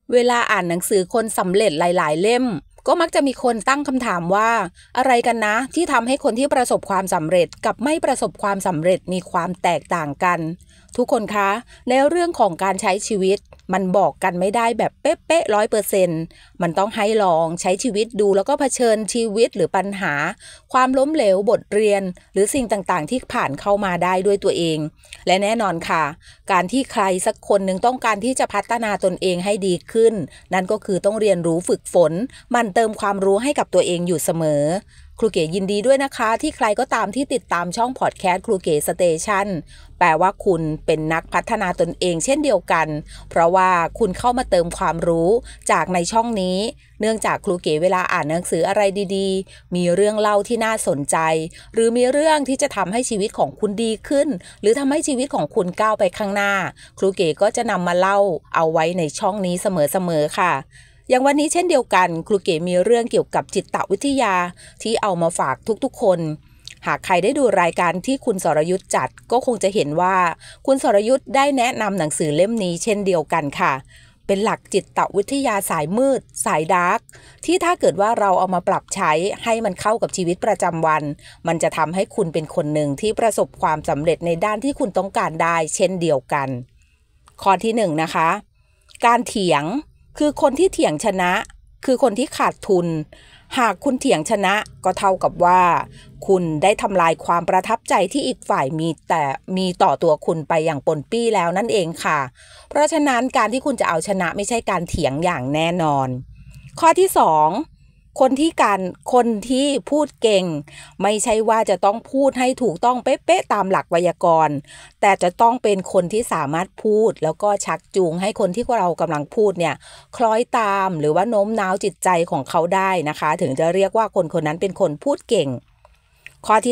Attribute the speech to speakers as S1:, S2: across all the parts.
S1: เวลาอ่านหนังสือคนสำเร็จหลายๆเล่มก็มักจะมีคนตั้งคำถามว่าอะไรกันนะที่ทำให้คนที่ประสบความสำเร็จกับไม่ประสบความสำเร็จมีความแตกต่างกันทุกคนคะในเรื่องของการใช้ชีวิตมันบอกกันไม่ได้แบบเป๊ะๆ100%มันต้องให้ลองใช้ชีวิตดูแล้วก็เผชิญชีวิตหรือปัญหาความล้มเหลวบทเรียนหรือสิ่งต่างๆที่ผ่านเข้ามาได้ด้วยตัวเองและแน่นอนค่ะการที่ใครสักคนหนึ่งต้องการที่จะพัฒนาตนเองให้ดีขึ้นนั่นก็คือต้องเรียนรู้ฝึกฝนมันเติมความรู้ให้กับตัวเองอยู่เสมอครูเก๋ยินดีด้วยนะคะที่ใครก็ตามที่ติดตามช่องพอดแคสต์ครูเก๋สเตชันแปลว่าคุณเป็นนักพัฒนาตนเองเช่นเดียวกันเพราะว่าคุณเข้ามาเติมความรู้จากในช่องนี้เนื่องจากครูเก๋เวลาอ่านหนังสืออะไรดีๆมีเรื่องเล่าที่น่าสนใจหรือมีเรื่องที่จะทำให้ชีวิตของคุณดีขึ้นหรือทำให้ชีวิตของคุณก้าวไปข้างหน้าครูเก๋ก็จะนำมาเล่าเอาไว้ในช่องนี้เสมอๆค่ะอย่างวันนี้เช่นเดียวกันครูเก๋มีเรื่องเกี่ยวกับจิตวิทยาที่เอามาฝากทุกๆคนหากใครได้ดูรายการที่คุณสรยุทธจัดก็คงจะเห็นว่าคุณสรยุทธได้แนะนำหนังสือเล่มนี้เช่นเดียวกันค่ะเป็นหลักจิตวิทยาสายมืดสายดาร์กที่ถ้าเกิดว่าเราเอามาปรับใช้ให้มันเข้ากับชีวิตประจำวันมันจะทำให้คุณเป็นคนหนึ่งที่ประสบความสำเร็จในด้านที่คุณต้องการได้เช่นเดียวกันข้อที่1นะคะการเถียงคือคนที่เถียงชนะคือคนที่ขาดทุนหากคุณเถียงชนะก็เท่ากับว่าคุณได้ทำลายความประทับใจที่อีกฝ่ายมีต่อตัวคุณไปอย่างปนปี้แล้วนั่นเองค่ะเพราะฉะนั้นการที่คุณจะเอาชนะไม่ใช่การเถียงอย่างแน่นอนข้อที่2คนที่พูดเก่งไม่ใช่ว่าจะต้องพูดให้ถูกต้องเป๊ะๆตามหลักไวยากรณ์แต่จะต้องเป็นคนที่สามารถพูดแล้วก็ชักจูงให้คนที่เรากำลังพูดเนี่ยคล้อยตามหรือว่าโน้มน้าวจิตใจของเขาได้นะคะถึงจะเรียกว่าคนคนนั้นเป็นคนพูดเก่งข้อที่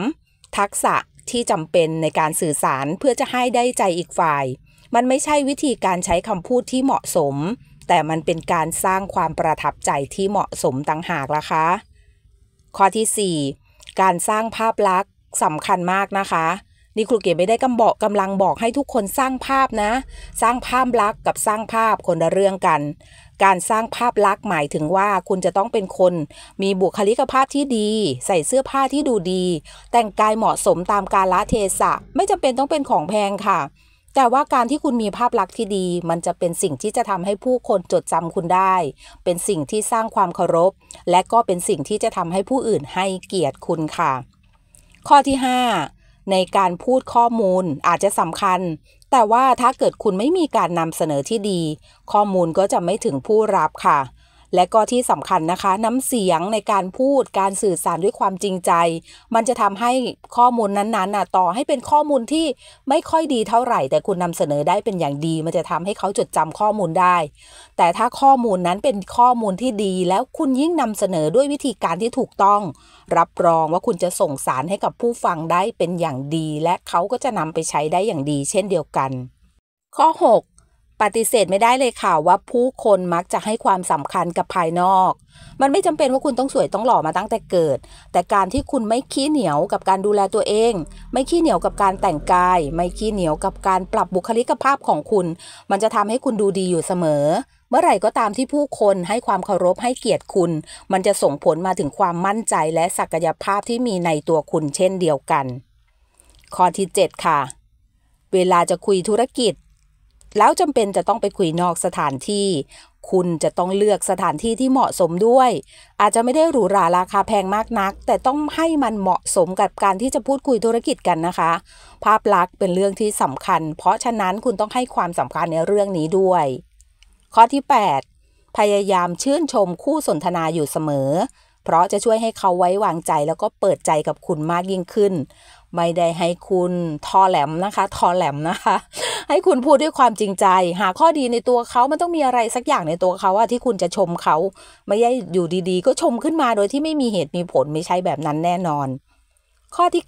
S1: 3ทักษะที่จำเป็นในการสื่อสารเพื่อจะให้ได้ใจอีกฝ่ายมันไม่ใช่วิธีการใช้คำพูดที่เหมาะสมแต่มันเป็นการสร้างความประทับใจที่เหมาะสมต่างหากล่ะคะข้อที่4การสร้างภาพลักษณ์สำคัญมากนะคะนี่ครูเก๋ไม่ได้กำลังบอกให้ทุกคนสร้างภาพนะสร้างภาพลักษณ์กับสร้างภาพคนละเรื่องกันการสร้างภาพลักษณ์หมายถึงว่าคุณจะต้องเป็นคนมีบุคลิกภาพที่ดีใส่เสื้อผ้าที่ดูดีแต่งกายเหมาะสมตามกาลเทศะไม่จำเป็นต้องเป็นของแพงค่ะแต่ว่าการที่คุณมีภาพลักษณ์ที่ดีมันจะเป็นสิ่งที่จะทำให้ผู้คนจดจำคุณได้เป็นสิ่งที่สร้างความเคารพและก็เป็นสิ่งที่จะทำให้ผู้อื่นให้เกียรติคุณค่ะข้อที่5ในการพูดข้อมูลอาจจะสำคัญแต่ว่าถ้าเกิดคุณไม่มีการนำเสนอที่ดีข้อมูลก็จะไม่ถึงผู้รับค่ะและก็ที่สำคัญนะคะน้ำเสียงในการพูดการสื่อสารด้วยความจริงใจมันจะทำให้ข้อมูลนั้นๆต่อให้เป็นข้อมูลที่ไม่ค่อยดีเท่าไหร่แต่คุณนำเสนอได้เป็นอย่างดีมันจะทำให้เขาจดจำข้อมูลได้แต่ถ้าข้อมูลนั้นเป็นข้อมูลที่ดีแล้วคุณยิ่งนำเสนอด้วยวิธีการที่ถูกต้องรับรองว่าคุณจะส่งสารให้กับผู้ฟังได้เป็นอย่างดีและเขาก็จะนำไปใช้ได้อย่างดีเช่นเดียวกันข้อ6ปฏิเสธไม่ได้เลยค่ะว่าผู้คนมักจะให้ความสำคัญกับภายนอกมันไม่จำเป็นว่าคุณต้องสวยต้องหล่อมาตั้งแต่เกิดแต่การที่คุณไม่ขี้เหนียวกับการดูแลตัวเองไม่ขี้เหนียวกับการแต่งกายไม่ขี้เหนียวกับการปรับบุคลิกภาพของคุณมันจะทำให้คุณดูดีอยู่เสมอเมื่อไหร่ก็ตามที่ผู้คนให้ความเคารพให้เกียรติคุณมันจะส่งผลมาถึงความมั่นใจและศักยภาพที่มีในตัวคุณเช่นเดียวกันข้อที่7ค่ะเวลาจะคุยธุรกิจแล้วจำเป็นจะต้องไปคุยนอกสถานที่คุณจะต้องเลือกสถานที่ที่เหมาะสมด้วยอาจจะไม่ได้หรูหราราคาแพงมากนักแต่ต้องให้มันเหมาะสมกับการที่จะพูดคุยธุรกิจกันนะคะภาพลักษณ์เป็นเรื่องที่สำคัญเพราะฉะนั้นคุณต้องให้ความสำคัญในเรื่องนี้ด้วยข้อที่8พยายามชื่นชมคู่สนทนาอยู่เสมอเพราะจะช่วยให้เขาไว้วางใจแล้วก็เปิดใจกับคุณมากยิ่งขึ้นไม่ได้ให้คุณทอแหลมนะคะให้คุณพูดด้วยความจริงใจหาข้อดีในตัวเขามันต้องมีอะไรสักอย่างในตัวเขาที่คุณจะชมเขาไม่ใช่อยู่ดีๆก็ชมขึ้นมาโดยที่ไม่มีเหตุมีผลไม่ใช่แบบนั้นแน่นอนข้อที่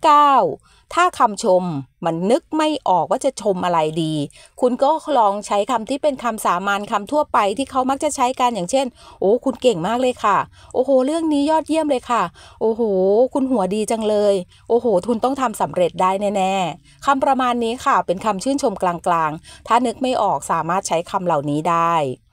S1: 9ถ้าคำชมมันนึกไม่ออกว่าจะชมอะไรดีคุณก็ลองใช้คำที่เป็นคำสามัญคำทั่วไปที่เขามักจะใช้กันอย่างเช่นโอ้คุณเก่งมากเลยค่ะโอ้โหเรื่องนี้ยอดเยี่ยมเลยค่ะโอ้โหคุณหัวดีจังเลยโอ้โหคุณต้องทำสำเร็จได้แน่ๆคำประมาณนี้ค่ะเป็นคำชื่นชมกลางๆถ้านึกไม่ออกสามารถใช้คำเหล่านี้ได้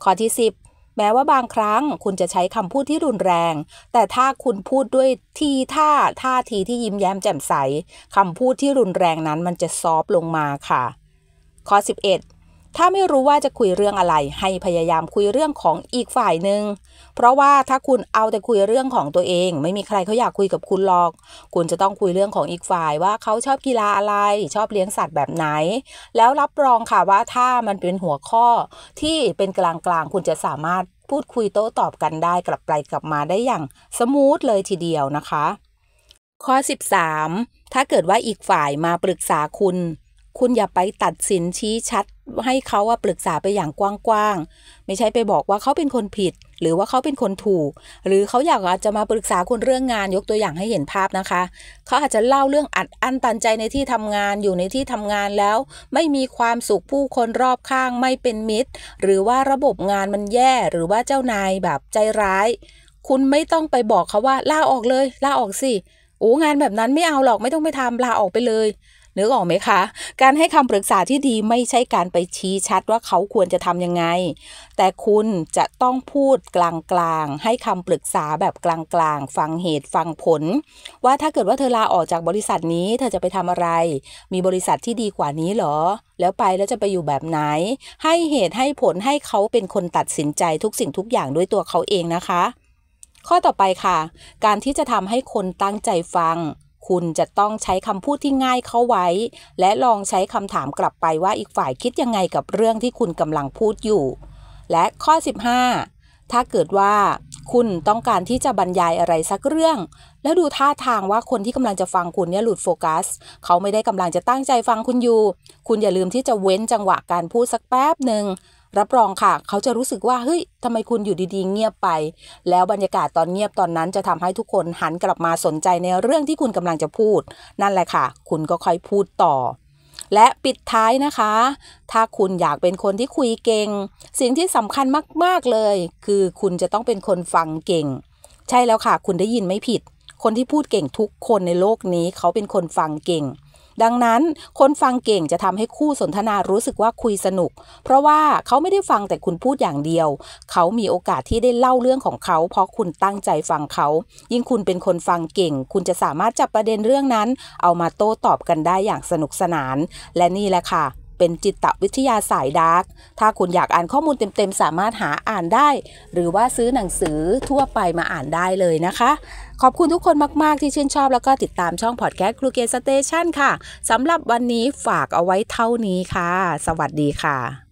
S1: ข้อที่10แม้ว่าบางครั้งคุณจะใช้คำพูดที่รุนแรงแต่ถ้าคุณพูดด้วยท่าทีที่ยิ้มแย้มแจ่มใสคำพูดที่รุนแรงนั้นมันจะซอฟต์ลงมาค่ะข้อ11ถ้าไม่รู้ว่าจะคุยเรื่องอะไรให้พยายามคุยเรื่องของอีกฝ่ายหนึ่งเพราะว่าถ้าคุณเอาแต่คุยเรื่องของตัวเองไม่มีใครเขาอยากคุยกับคุณหรอกคุณจะต้องคุยเรื่องของอีกฝ่ายว่าเขาชอบกีฬาอะไรชอบเลี้ยงสัตว์แบบไหนแล้วรับรองค่ะว่าถ้ามันเป็นหัวข้อที่เป็นกลางๆคุณจะสามารถพูดคุยโต้ตอบกันได้กลับไปกลับมาได้อย่างสมูทเลยทีเดียวนะคะข้อ13ถ้าเกิดว่าอีกฝ่ายมาปรึกษาคุณอย่าไปตัดสินชี้ชัดให้เขาปรึกษาไปอย่างกว้างๆไม่ใช่ไปบอกว่าเขาเป็นคนผิดหรือว่าเขาเป็นคนถูกหรือเขาอยากจะมาปรึกษาคุณเรื่องงานยกตัวอย่างให้เห็นภาพนะคะเขาอาจจะเล่าเรื่องอัดอั้นตันใจในที่ทำงานอยู่ในที่ทำงานแล้วไม่มีความสุขผู้คนรอบข้างไม่เป็นมิตรหรือว่าระบบงานมันแย่หรือว่าเจ้านายแบบใจร้ายคุณไม่ต้องไปบอกเขาว่าลาออกเลยลาออกสิโอ้งานแบบนั้นไม่เอาหรอกไม่ต้องไปทำลาออกไปเลยนึกออกไหมคะการให้คำปรึกษาที่ดีไม่ใช่การไปชี้ชัดว่าเขาควรจะทำยังไงแต่คุณจะต้องพูดกลางๆให้คำปรึกษาแบบกลางๆฟังเหตุฟังผลว่าถ้าเกิดว่าเธอลาออกจากบริษัทนี้เธอจะไปทำอะไรมีบริษัทที่ดีกว่านี้เหรอแล้วไปแล้วจะไปอยู่แบบไหนให้เหตุให้ผลให้เขาเป็นคนตัดสินใจทุกสิ่งทุกอย่างด้วยตัวเขาเองนะคะข้อต่อไปค่ะการที่จะทำให้คนตั้งใจฟังคุณจะต้องใช้คำพูดที่ง่ายเข้าไว้และลองใช้คำถามกลับไปว่าอีกฝ่ายคิดยังไงกับเรื่องที่คุณกำลังพูดอยู่และข้อ15ถ้าเกิดว่าคุณต้องการที่จะบรรยายอะไรสักเรื่องแล้วดูท่าทางว่าคนที่กำลังจะฟังคุณเนี่ยหลุดโฟกัสเขาไม่ได้กำลังจะตั้งใจฟังคุณอยู่คุณอย่าลืมที่จะเว้นจังหวะการพูดสักแป๊บหนึ่งรับรองค่ะเขาจะรู้สึกว่าเฮ้ยทำไมคุณอยู่ดีๆเงียบไปแล้วบรรยากาศตอนเงียบตอนนั้นจะทำให้ทุกคนหันกลับมาสนใจในเรื่องที่คุณกำลังจะพูดนั่นแหละค่ะคุณก็ค่อยพูดต่อและปิดท้ายนะคะถ้าคุณอยากเป็นคนที่คุยเก่งสิ่งที่สำคัญมากๆเลยคือคุณจะต้องเป็นคนฟังเก่งใช่แล้วค่ะคุณได้ยินไม่ผิดคนที่พูดเก่งทุกคนในโลกนี้เขาเป็นคนฟังเก่งดังนั้นคนฟังเก่งจะทำให้คู่สนทนารู้สึกว่าคุยสนุกเพราะว่าเขาไม่ได้ฟังแต่คุณพูดอย่างเดียวเขามีโอกาสที่ได้เล่าเรื่องของเขาเพราะคุณตั้งใจฟังเขายิ่งคุณเป็นคนฟังเก่งคุณจะสามารถจับประเด็นเรื่องนั้นเอามาโต้ตอบกันได้อย่างสนุกสนานและนี่แหละค่ะเป็นจิตวิทยาสายดาร์กถ้าคุณอยากอ่านข้อมูลเต็มๆสามารถหาอ่านได้หรือว่าซื้อหนังสือทั่วไปมาอ่านได้เลยนะคะขอบคุณทุกคนมากๆที่ชื่นชอบแล้วก็ติดตามช่องพอดแคสต์ครูเกสเตชันค่ะสำหรับวันนี้ฝากเอาไว้เท่านี้ค่ะสวัสดีค่ะ